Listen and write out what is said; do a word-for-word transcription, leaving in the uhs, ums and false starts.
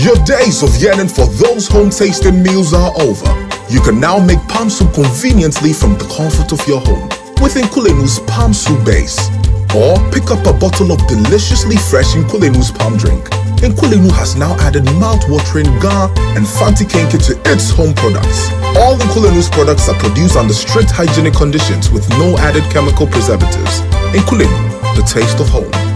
Your days of yearning for those home-tasting meals are over. You can now make palm soup conveniently from the comfort of your home with Nkulenu's Palm Soup Base. Or pick up a bottle of deliciously fresh Nkulenu's Palm Drink. Nkulenu has now added mouth-watering Ga and Fanti Kenke to its home products. All Nkulenu's products are produced under strict hygienic conditions with no added chemical preservatives. Nkulenu, the taste of home.